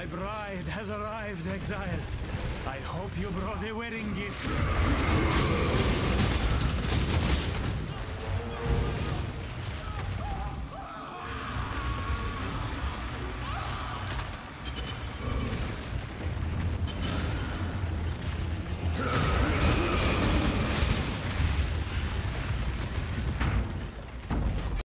My bride has arrived, Exile. I hope you brought a wedding gift.